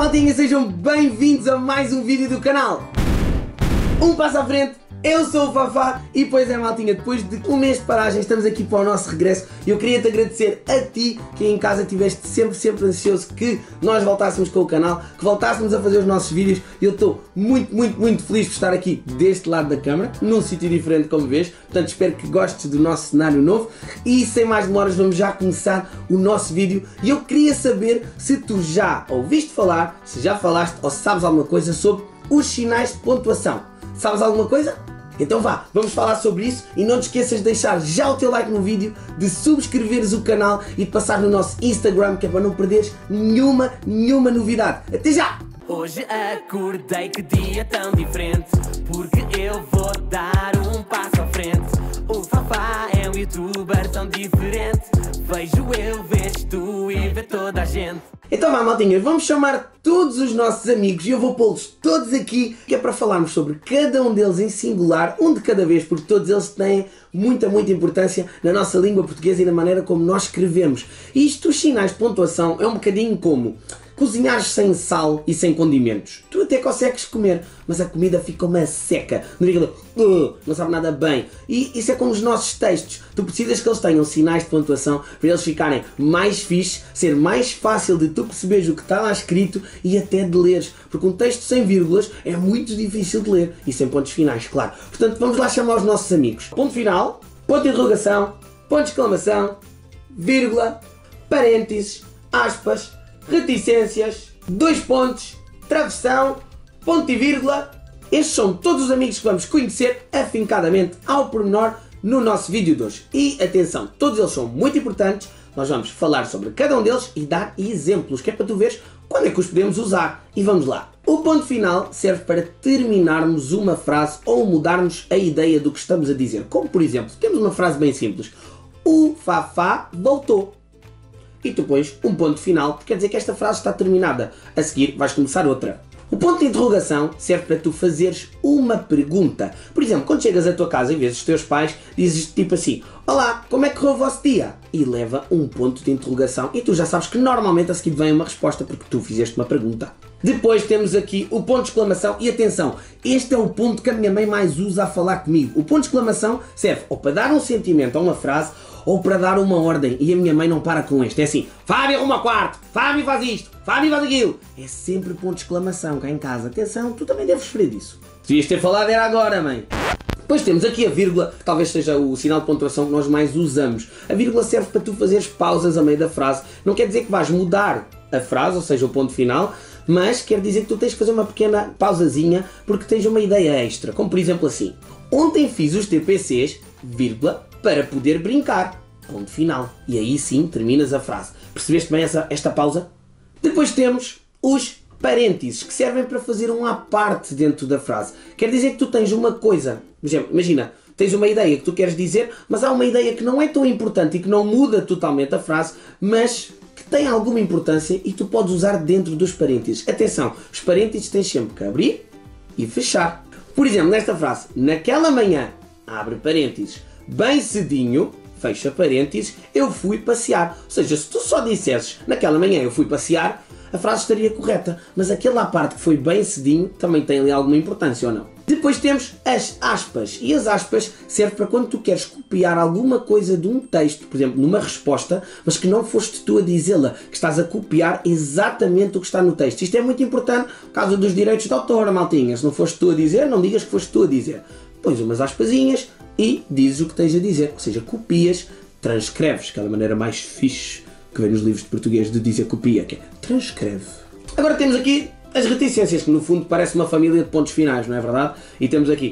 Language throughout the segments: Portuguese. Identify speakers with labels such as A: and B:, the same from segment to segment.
A: Maltinha, sejam bem-vindos a mais um vídeo do canal. Um passo à frente, eu sou o Fafá e pois é, maltinha, depois de um mês de paragem estamos aqui para o nosso regresso e eu queria te agradecer a ti que em casa estiveste sempre ansioso que nós voltássemos com o canal, que voltássemos a fazer os nossos vídeos e eu estou muito feliz por estar aqui deste lado da câmara, num sítio diferente como vês, portanto espero que gostes do nosso cenário novo e sem mais demoras vamos já começar o nosso vídeo e eu queria saber se tu já ouviste falar, se já falaste ou se sabes alguma coisa sobre os sinais de pontuação. Sabes alguma coisa? Então vá, vamos falar sobre isso e não te esqueças de deixar já o teu like no vídeo, de subscreveres o canal e de passar no nosso Instagram, que é para não perderes nenhuma novidade. Até já!
B: Hoje acordei, que dia tão diferente, porque eu vou dar um passo à frente. O Fafá é um youtuber tão diferente, vejo eu, vês tu e vê toda a gente.
A: Então vá, maltinha, vamos chamar todos os nossos amigos e eu vou pô-los todos aqui, que é para falarmos sobre cada um deles em singular, um de cada vez, porque todos eles têm muita importância na nossa língua portuguesa e na maneira como nós escrevemos. E isto, os sinais de pontuação, é um bocadinho como cozinhares sem sal e sem condimentos. Tu até consegues comer, mas a comida fica uma seca, não sabe nada bem. E isso é como os nossos textos. Tu precisas que eles tenham sinais de pontuação para eles ficarem mais fixes, ser mais fácil de tu perceberes o que está lá escrito e até de leres. Porque um texto sem vírgulas é muito difícil de ler e sem pontos finais, claro. Portanto, vamos lá chamar os nossos amigos. Ponto final, ponto de interrogação, ponto de exclamação, vírgula, parênteses, aspas, reticências, dois pontos, travessão, ponto e vírgula. Estes são todos os amigos que vamos conhecer afincadamente ao pormenor no nosso vídeo de hoje. E atenção, todos eles são muito importantes, nós vamos falar sobre cada um deles e dar exemplos, que é para tu veres quando é que os podemos usar. E vamos lá. O ponto final serve para terminarmos uma frase ou mudarmos a ideia do que estamos a dizer. Como por exemplo, temos uma frase bem simples. O Fafá voltou. E tu pões um ponto final, porque quer dizer que esta frase está terminada. A seguir vais começar outra. O ponto de interrogação serve para tu fazeres uma pergunta. Por exemplo, quando chegas à tua casa e vês os teus pais, dizes tipo assim: olá, como é que correu o vosso dia? E leva um ponto de interrogação e tu já sabes que normalmente a seguir vem uma resposta porque tu fizeste uma pergunta. Depois temos aqui o ponto de exclamação e atenção, este é o ponto que a minha mãe mais usa a falar comigo. O ponto de exclamação serve ou para dar um sentimento a uma frase ou para dar uma ordem e a minha mãe não para com este. É assim: Fábio arruma o quarto, Fábio faz isto, Fábio faz aquilo. É sempre ponto de exclamação cá em casa. Atenção, tu também deves referir isso. Devias ter falado era agora, mãe. Depois temos aqui a vírgula, que talvez seja o sinal de pontuação que nós mais usamos. A vírgula serve para tu fazeres pausas a meio da frase. Não quer dizer que vais mudar a frase, ou seja, o ponto final, mas quer dizer que tu tens que fazer uma pequena pausazinha porque tens uma ideia extra. Como por exemplo assim: ontem fiz os TPCs, vírgula, para poder brincar. Ponto final. E aí sim terminas a frase. Percebeste bem esta pausa? Depois temos os parênteses, que servem para fazer um à parte dentro da frase. Quer dizer que tu tens uma coisa, por exemplo, imagina, tens uma ideia que tu queres dizer, mas há uma ideia que não é tão importante e que não muda totalmente a frase, mas que tem alguma importância e tu podes usar dentro dos parênteses. Atenção, os parênteses tens sempre que abrir e fechar. Por exemplo, nesta frase, naquela manhã, abre parênteses, bem cedinho, fecha parênteses, eu fui passear. Ou seja, se tu só dissesses naquela manhã eu fui passear, a frase estaria correta, mas aquela parte que foi bem cedinho também tem ali alguma importância ou não? Depois temos as aspas, e as aspas servem para quando tu queres copiar alguma coisa de um texto, por exemplo, numa resposta, mas que não foste tu a dizê-la, que estás a copiar exatamente o que está no texto. Isto é muito importante por causa dos direitos de autor, maltinha. Se não foste tu a dizer, não digas que foste tu a dizer. Pões umas aspasinhas e dizes o que tens a dizer, ou seja, copias, transcreves, aquela maneira mais fixe que vem nos livros de português de dizer copia, que é transcreve. Agora temos aqui as reticências, que no fundo parece uma família de pontos finais, não é verdade? E temos aqui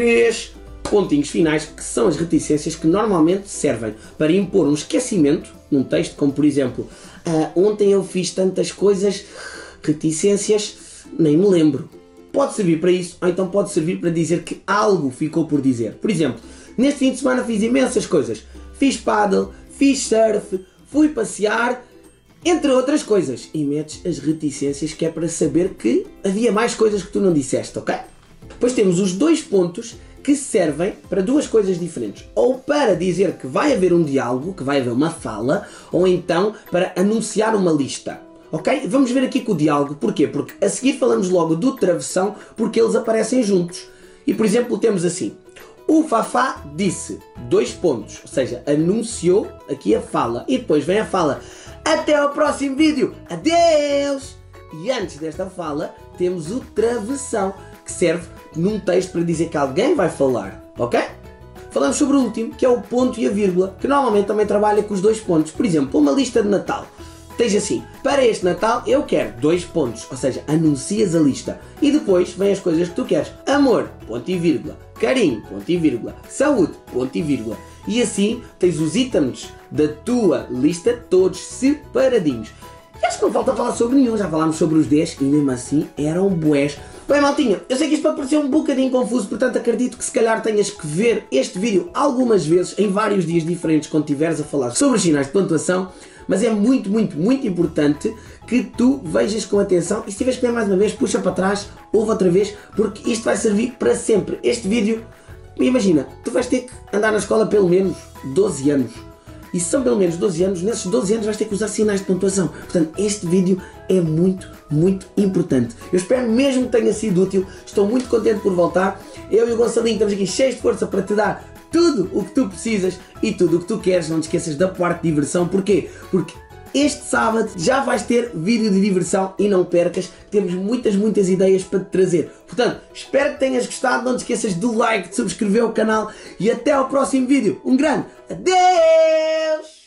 A: 3 pontinhos finais, que são as reticências que normalmente servem para impor um esquecimento num texto, como por exemplo, ontem eu fiz tantas coisas, reticências, nem me lembro. Pode servir para isso, ou então pode servir para dizer que algo ficou por dizer. Por exemplo, neste fim de semana fiz imensas coisas. Fiz paddle, fiz surf, fui passear, entre outras coisas. E metes as reticências, que é para saber que havia mais coisas que tu não disseste, ok? Depois temos os 2 pontos que servem para 2 coisas diferentes. Ou para dizer que vai haver um diálogo, que vai haver uma fala, ou então para anunciar uma lista. Ok? Vamos ver aqui com o diálogo. Porquê? Porque a seguir falamos logo do travessão, porque eles aparecem juntos. E por exemplo temos assim: o Fafá disse, 2 pontos, ou seja, anunciou aqui a fala. E depois vem a fala: até ao próximo vídeo, adeus! E antes desta fala temos o travessão, que serve num texto para dizer que alguém vai falar, ok? Falamos sobre o último, que é o ponto e a vírgula, que normalmente também trabalha com os 2 pontos. Por exemplo, uma lista de Natal. Tens assim: para este Natal eu quero 2 pontos, ou seja, anuncias a lista. E depois vem as coisas que tu queres: amor, ponto e vírgula, carinho, ponto e vírgula, saúde, ponto e vírgula. E assim tens os itens da tua lista todos separadinhos. E acho que não falta falar sobre nenhum, já falámos sobre os 10 e mesmo assim eram bués. Bem, maltinha, eu sei que isto pode parecer um bocadinho confuso, portanto acredito que se calhar tenhas que ver este vídeo algumas vezes, em vários dias diferentes, quando estiveres a falar sobre os sinais de pontuação, mas é muito importante que tu vejas com atenção e se tiveres que ver mais uma vez, puxa para trás, ouve outra vez, porque isto vai servir para sempre. Este vídeo, imagina, tu vais ter que andar na escola pelo menos 12 anos. E se são pelo menos 12 anos, nesses 12 anos vais ter que usar sinais de pontuação. Portanto, este vídeo é muito importante. Eu espero mesmo que tenha sido útil. Estou muito contente por voltar. Eu e o Gonçalinho estamos aqui cheios de força para te dar tudo o que tu precisas e tudo o que tu queres. Não te esqueças da parte de diversão. Porquê? Porque este sábado já vais ter vídeo de diversão e não percas. Temos muitas ideias para te trazer. Portanto, espero que tenhas gostado. Não te esqueças do like, de subscrever o canal e até ao próximo vídeo. Um grande adeus!